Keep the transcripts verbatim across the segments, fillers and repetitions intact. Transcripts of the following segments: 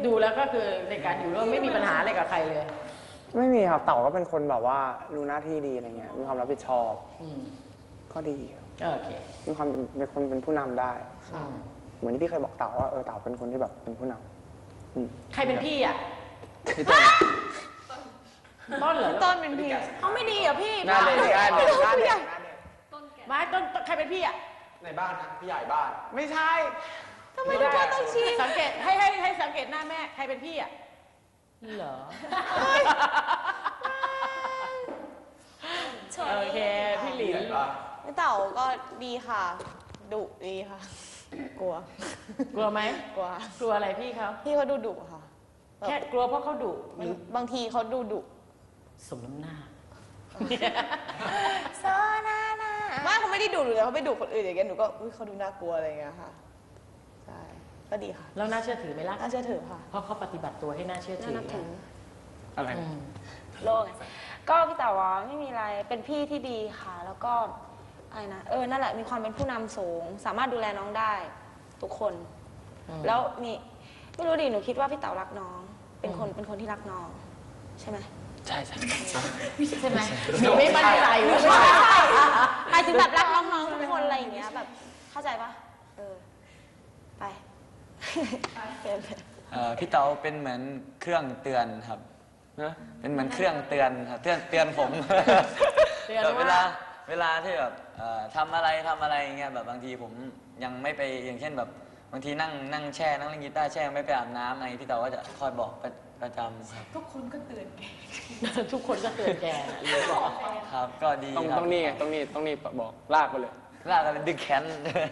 ดูแล้วก็คือในการอยู่ร่วมไม่มีปัญหาอะไรกับใครเลยไม่มีครับเต่าก็เป็นคนแบบว่ารู้หน้าที่ดีอะไรเงี้ยมีความรับผิดชอบก็ดีโอเคมีความเป็นคนเป็นผู้นำได้เหมือนที่พี่เคยบอกเต่าว่าเออเต่าเป็นคนที่แบบเป็นผู้นำใครเป็นพี่อ่ะพี่ต้นต้นเหรอต้นเป็นพี่เขาไม่ดีเหรอพี่หน้าเด็กหน้าเด็กหน้าเด็กไม่ต้นใครเป็นพี่อ่ะในบ้านครับพี่ใหญ่บ้านไม่ใช่ทำไมต้องต้องชี้สังเกตให้ให้ให้สังเกตหน้าแม่ใครเป็นพี่อ่ะเหรอโอเคพี่หลินพี่เต่าก็ดีค่ะดุดีค่ะกลัวกลัวไหมกลัวกลัวอะไรพี่เขาพี่เขาดูดุค่ะแค่กลัวเพราะเขาดุหรือบางทีเขาดูดุสมน้ำหน้าโซนานาไม่เขาไม่ได้ดุเลยเขาไปดุคนอื่นอย่างเงี้ยหนูก็อุ้ยเขาดูน่ากลัวอะไรเงี้ยค่ะใช่ก็ดีค่ะแล้วน่าเชื่อถือไหมล่ะน่าเชื่อถือค่ะเพราะเขาปฏิบัติตัวให้น่าเชื่อถืออะไรโลกก็พี่เต๋อว่าไม่มีอะไรเป็นพี่ที่ดีค่ะแล้วก็อะไรนะเออนั่นแหละมีความเป็นผู้นำสูงสามารถดูแลน้องได้ทุกคนแล้วมีไม่รู้ดิหนูคิดว่าพี่เต๋อรักน้องเป็นคนเป็นคนที่รักน้องใช่ไหมใช่ใช่ใช่ไหมหนูไม่มั่นใจว่าใช่หมายถึงแบบรักน้องๆทุกคนอะไรอย่างเงี้ยแบบเข้าใจปะเออไปพี่เต๋อเป็นเหมือนเครื่องเตือนครับเป็นเหมือนเครื่องเตือนครับเตือนเตือนผมเวลาเวลาที่แบบทำอะไรทำอะไรอย่างเงี้ยแบบบางทีผมยังไม่ไปอย่างเช่นแบบบางทีนั่งนั่งแช่นั่งเล่นกีตาร์แช่ไม่ไปอาบน้ำอะไรพี่เต๋อก็จะคอยบอกประจำครับทุกคนก็เตือนแกทุกคนก็เตือนแกบอกครับก็ดีต้องต้องนี่ต้องนี่ต้องนี่บอกลากไปเลยลากกันดึงแขน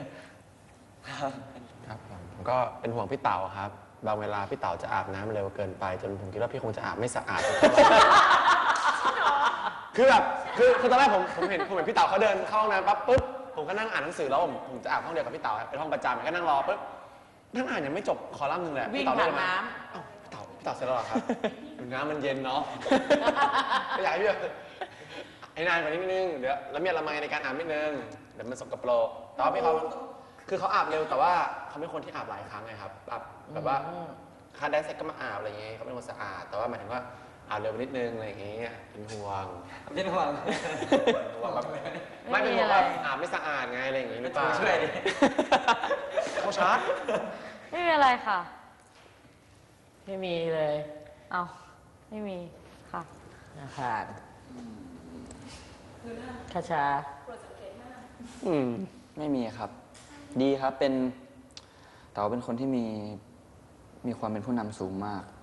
ครับผมก็เป็นห่วงพี่เต๋อครับบางเวลาพี่เต๋อจะอาบน้ำเร็วเกินไปจนผมคิดว่าพี่คงจะอาบไม่สะอาดคือแบบคือคือตอนแรกผมผมเห็นผมเห็นพี่เต๋อเขาเดินเข้าห้องน้ำปั๊บปุ๊บผมก็นั่งอ่านหนังสือแล้วผมผมจะอาบห้องเดียวกับพี่เต๋อเป็นห้องประจำก็นั่งรอปุ๊บนั่งอ่านยังไม่จบคอลัมน์หนึ่งเลยวิ่งผ่านน้ำอ้าวพี่เต๋อพี่เต๋อเสร็จแล้วเหรอครับดูน้ำมันเย็นเนาะก็อยากให้พี่ไอ้นานกว่านี้นิดนึงเดี๋ยวแล้วมีละไมในการอาบนิดนึงเดี๋ยวมันสกปรกแต่ว่าพี่เขาคือเขาอาบเร็วแต่ว่าเขาเป็นคนที่อาบหลายครั้งไงครับอาบแบบว่าคาได้เสร็จก็มาอาบอะไรอย่างเงี้ยเขาเป็นคนสะอาดแต่ว่าหมายถึงว่าอาบเร็วนิดนึงอะไรอย่างเงี้ยเป็นห่วงเป็นห่วงห่วงแบบไม่เป็นห่วงว่าอาบไม่สะอาดไงอะไรอย่างงี้หรือเปล่าช่วยดิเขาชาร์จไม่มีอะไรค่ะไม่มีเลยเอาไม่มีค่ะนะคะคาชาอืมไม่มีครับดีครับเป็นแต่ว่าเป็นคนที่มีมีความเป็นผู้นำสูงมาก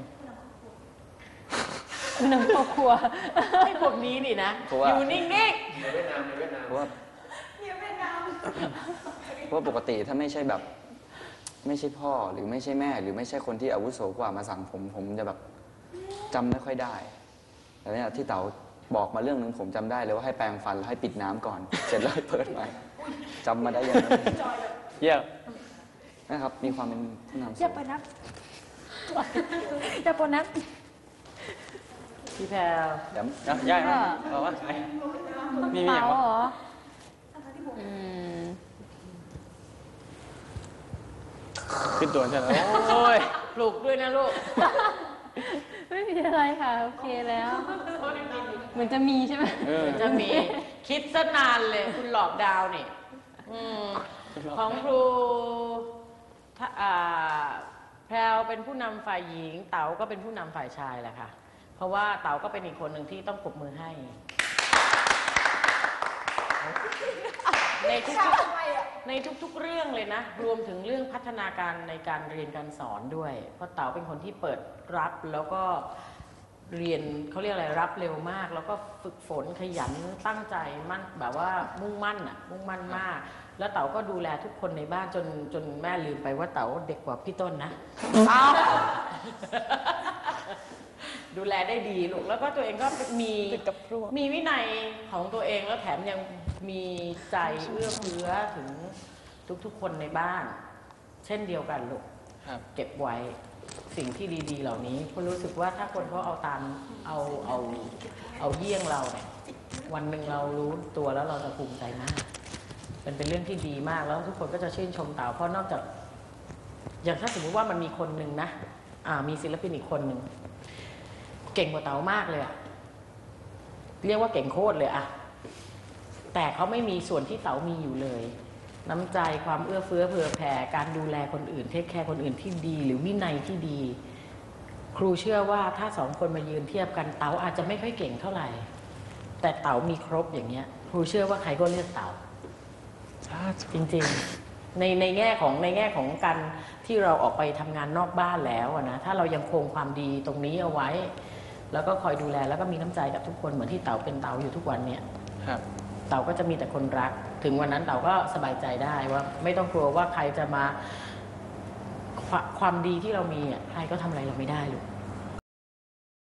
ผู้นำครอบครัวให้พวกนี้นี่นะอยู่นิ่งๆในเวียดนามในเวียดนามเพราะว่าเพราะว่าปกติถ้าไม่ใช่แบบไม่ใช่พ่อหรือไม่ใช่แม่หรือไม่ใช่คนที่อาวุโสกว่ามาสั่งผมผมจะแบบจำไม่ค่อยได้แต่เนี่ยที่เต๋าบอกมาเรื่องนึงผมจำได้เลยว่าให้แปรงฟันแล้วให้ปิดน้ำก่อนเสร็จแล้วให้เปิดใหม่จำมาได้ยังไงเยี่ยมนะครับมีความเป็นผู้นำอย่าไปนับอย่าไปนับพี่แพรวเดี๋ยวย่ายนะบอกว่ามีมีอย่างวะขึ้นตัวใช่ไหมโอ้ยปลุกด้วยนะลูกไม่มีอะไรค่ะโอเคแล้วเหมือนจะมีใช่ไหมเหมือนจะมีคิดซะนานเลยคุณหลอกดาวนี่ของครูแพรวเป็นผู้นำฝ่ายหญิงเต๋าก็เป็นผู้นำฝ่ายชายแหละค่ะเพราะว่าเต๋าก็เป็นอีกคนหนึ่งที่ต้องปรบมือให้ในทุกในทุกๆเรื่องเลยนะรวมถึงเรื่องพัฒนาการในการเรียนการสอนด้วยเพราะเต๋าเป็นคนที่เปิดรับแล้วก็เรียนเขาเรียกอะไรรับเร็วมากแล้วก็ฝึกฝนขยันตั้งใจมั่นแบบว่ามุ่งมั่นอ่ะมุ่งมั่นมากแล้วเต๋าก็ดูแลทุกคนในบ้านจนจนแม่ลืมไปว่าเต๋าเด็กกว่าพี่ต้นนะดูแลได้ดีลูกแล้วก็ตัวเองก็มีมีวินัยของตัวเองแล้วแถมยังมีใจเอื้อเฟื้อถึงทุกๆคนในบ้านเช่นเดียวกันลูกเก็บไว้สิ่งที่ดีๆเหล่านี้เพราะรู้สึกว่าถ้าคนเขาเอาตามเอาเอาเอาเยี่ยงเราเนี่ยวันหนึ่งเรารู้ตัวแล้วเราจะภูมิใจมากเป็นเป็นเรื่องที่ดีมากแล้วทุกคนก็จะชื่นชมเต๋าเพราะนอกจากอย่างถ้าสมมติว่ามันมีคนหนึ่งนะอ่ามีศิลปินอีกคนหนึ่งเก่งกว่าเต๋ามากเลยอะเรียกว่าเก่งโคตรเลยอะแต่เขาไม่มีส่วนที่เต๋ามีอยู่เลย น้ำใจความเอื้อเฟื้อเผื่อแผ่การดูแลคนอื่นเทคแคร์คนอื่นที่ดี หรือวินัยที่ดี ครูเชื่อว่าถ้าสองคนมายืนเทียบกันเต๋าอาจจะไม่ค่อยเก่งเท่าไหร่ แต่เต๋ามีครบอย่างเงี้ย ครูเชื่อว่าใครก็เลือกเต๋าจริงๆในในแง่ของในแง่ของการที่เราออกไปทำงานนอกบ้านแล้วนะถ้าเรายังคงความดีตรงนี้เอาไว้ แล้วก็คอยดูแลแล้วก็มีน้ำใจกับทุกคนเหมือนที่เต๋าเป็นเต๋าอยู่ทุกวันเนี่ยครับเต๋าก็จะมีแต่คนรัก ถึงวันนั้นเต๋าก็สบายใจได้ว่าไม่ต้องกลัวว่าใครจะมาควความดีที่เรามีอ่ะใครก็ทำอะไรเราไม่ได้ลูก